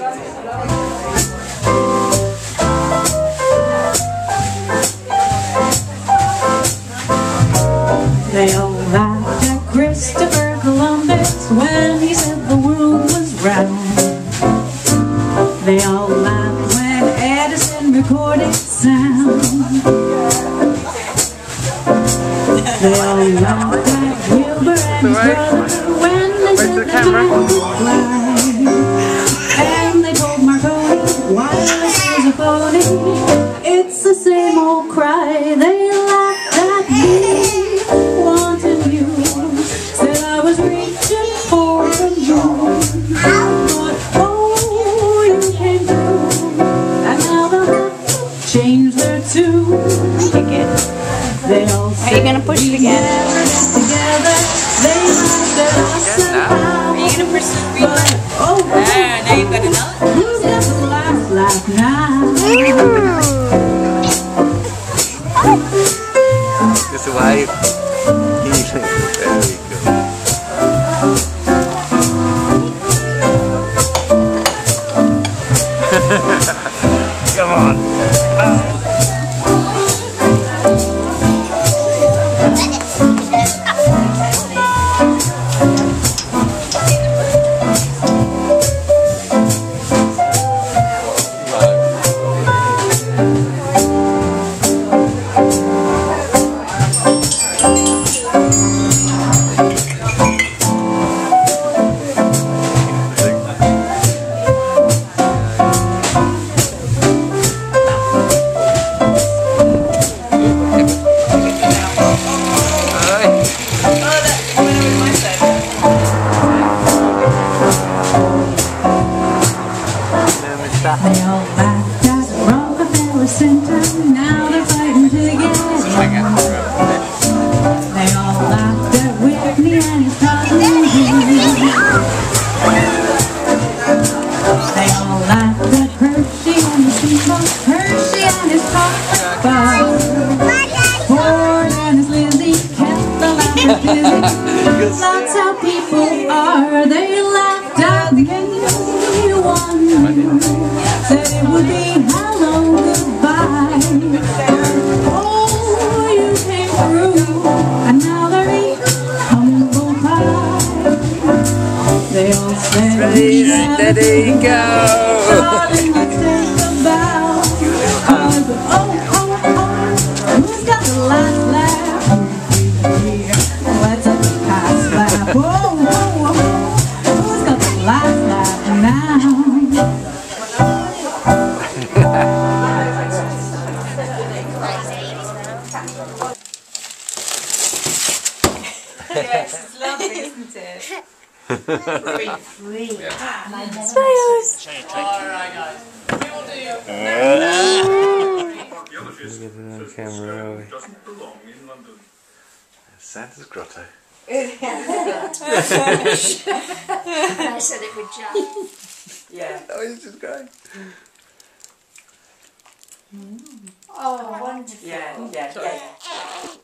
They all laughed at Christopher Columbus when he said the world was round. They all laughed when Edison recorded sound. They all laughed at Wilbur and his brother when they said the man could fly. And they told Marconi wireless is a phony. It's the same old cry. They laughed at me. Change their tune. They all are you gonna push it again? Together, they laughed at us somehow. Are you gonna push the screen? Now you've got another. Who's got the laugh now? Just a wave. Very good. Come on. They all laughed at Rockefeller Center, now they're fighting together. They all laughed at Whitney and his progeny. They all laughed at Hershey and his steamboat, Hershey and his chocolate bar. Ford and his Lizzie kept the laughter busy. That's how people are. They laughed at the anyone. Said it would be hello, goodbye. Oh, you came through, and now they're eating humble pie. They all said, ready, steady, go! Darling, let's take a bow. Who's got the last laugh? Let's have a past laugh. Who's got the last laugh now? Yes, it's lovely, isn't it? Free. Smiles. Alright guys, we will do Get it on camera. Santa's grotto. I said it would jump. Yeah. Oh, he's just going. Oh, wonderful. Yeah.